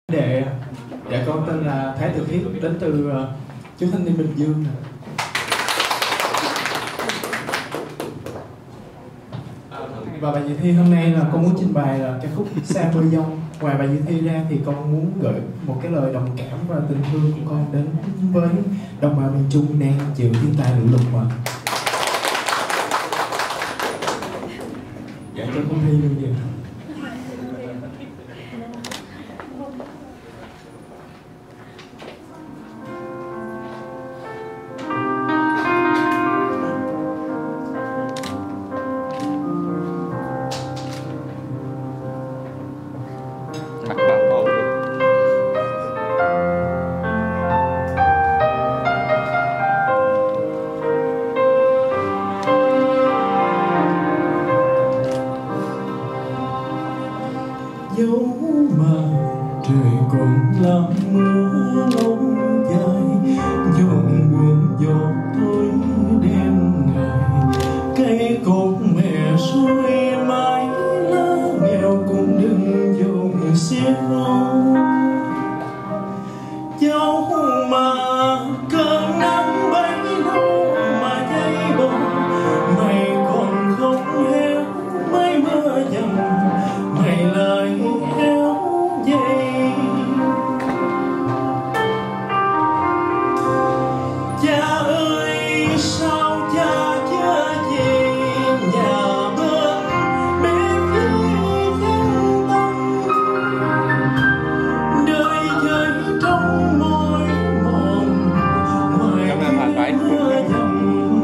Dạ con tên là Thái Tử Khiết, đến từ chú Thanh Niên Bình Dương. Và bài dự thi hôm nay là con muốn trình bày là ca khúc Xa Mưa Dông. Ngoài bài dự thi ra thì con muốn gửi một cái lời đồng cảm và tình thương của con đến với đồng bào miền Trung đang chịu thiên tai lũ lụt mà. Dạ cho con thi luôn vậy. Dẫu mà trời còn là mưa lâu dài, dòng buồn giọt tối đêm ngày, cây cột mẹ xuôi mãi lá nghèo cũng đừng dùng xiết áo. Dẫu mà cơn nắng bấy lâu mà dây bồng, mày còn không héo mấy mưa dầm, mày lại héo dây. Cha ơi sao cha chưa về nhà bên bé khi vắng tâm, đời chơi trong môi mòn ngoài mưa dầm.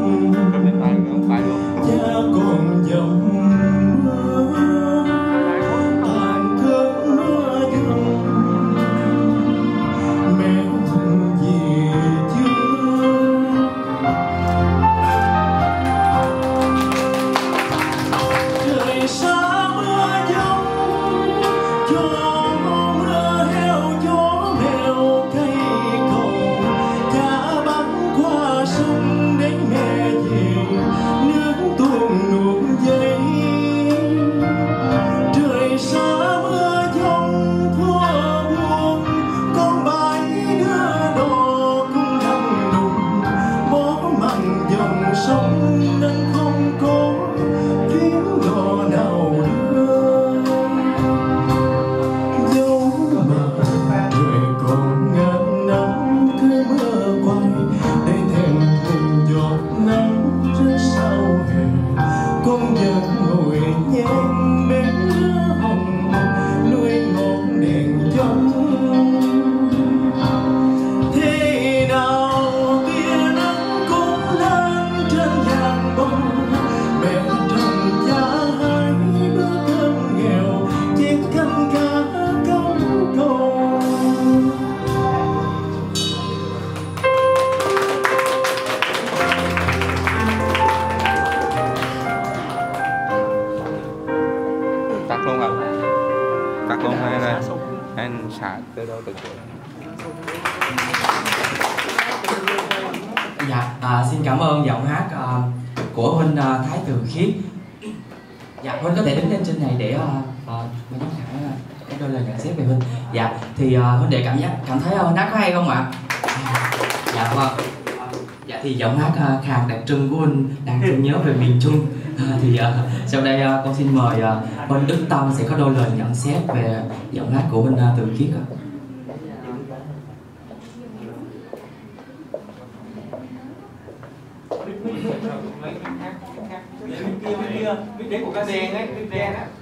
Cha còn dầm anh xả từ đâu từ chỗ. Dạ, xin cảm ơn giọng hát của huynh Thái Tử Khiết. Dạ, huynh có thể đứng lên trên này để ban giám khảo có đôi lời nhận xét về huynh. Dạ, thì huynh đệ cảm thấy huynh hát có hay không ạ? Dạ vâng. Dạ thì giọng hát khàn đặc trưng của huynh đang trưng nhớ về miền Trung. Thì sau đây con xin mời huynh Đức Tâm sẽ có đôi lời nhận xét về giọng hát của huynh Tử Khiết ạ. Cái đế của ca đen ấy, cái đen á.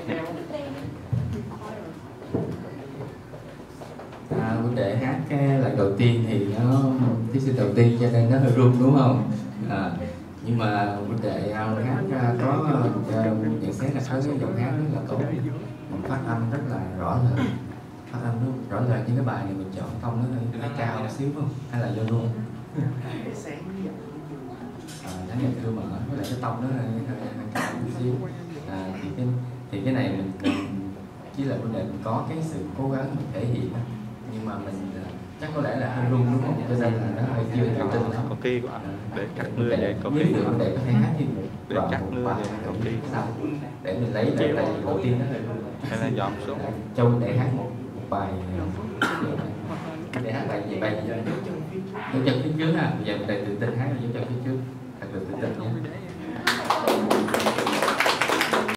Vấn đề hát cái lần đầu tiên thì nó thí sinh đầu tiên cho nên nó hơi run đúng không? Nhưng mà vấn đề hát có nhận xét là có cái giọng hát rất là tốt, mình phát âm rất là rõ lời, phát âm rất rõ lời. Những cái bài này mình chọn tông nó hơi cao một xíu không? Hay là do luôn? Tháng ngày thưa mở với lại cái tông nó hơi cao một xíu. Thì cái này mình chỉ là vấn đề mình có cái sự cố gắng mình thể hiện, nhưng mà mình chắc có lẽ là hơi run đúng không? Cho nên là nó hơi chưa tự tin lắm. Có kỳ quá. Để cắt mưa để có kỳ. Để có thể hát như để cắt mưa để có kỳ. Để mình lấy lại tại đầu tiên nó hơi run. Hay là dòm xuống. Cho để hát một bài để hát bài gì cho dấu chân phía trước ha. Bây giờ mình tự tin hát dấu chân phía trước, thật tự tin nhé.